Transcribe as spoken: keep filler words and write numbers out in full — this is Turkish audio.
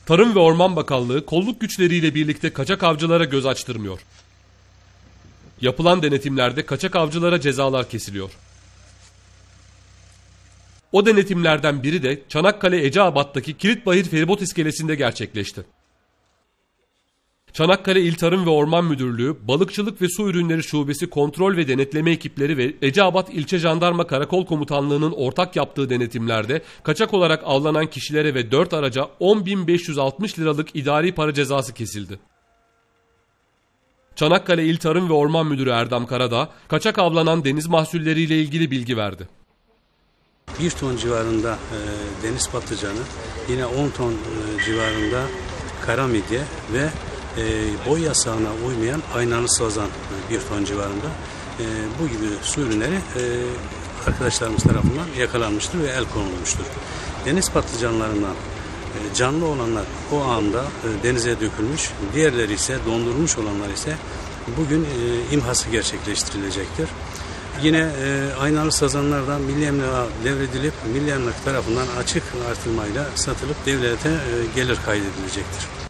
Tarım ve Orman Bakanlığı kolluk güçleriyle birlikte kaçak avcılara göz açtırmıyor. Yapılan denetimlerde kaçak avcılara cezalar kesiliyor. O denetimlerden biri de Çanakkale Eceabat'taki Kilitbahir feribot iskelesinde gerçekleşti. Çanakkale İl Tarım ve Orman Müdürlüğü, Balıkçılık ve Su Ürünleri Şubesi kontrol ve denetleme ekipleri ve Eceabat İlçe Jandarma Karakol Komutanlığı'nın ortak yaptığı denetimlerde kaçak olarak avlanan kişilere ve dört araca on bin beş yüz altmış liralık idari para cezası kesildi. Çanakkale İl Tarım ve Orman Müdürü Erdem Karadağ, kaçak avlanan deniz mahsulleriyle ilgili bilgi verdi. bir ton civarında e, deniz patlıcanı, yine on ton e, civarında kara midye ve e, boy yasağına uymayan aynalı sazan e, bir ton civarında e, bu gibi su ürünleri e, arkadaşlarımız tarafından yakalanmıştır ve el konulmuştur. Deniz patlıcanlarından e, canlı olanlar o anda e, denize dökülmüş, diğerleri ise dondurulmuş olanlar ise bugün e, imhası gerçekleştirilecektir. Yine e, aynalı sazanlardan milli emlaka devredilip milli emlak tarafından açık artırmayla satılıp devlete e, gelir kaydedilecektir.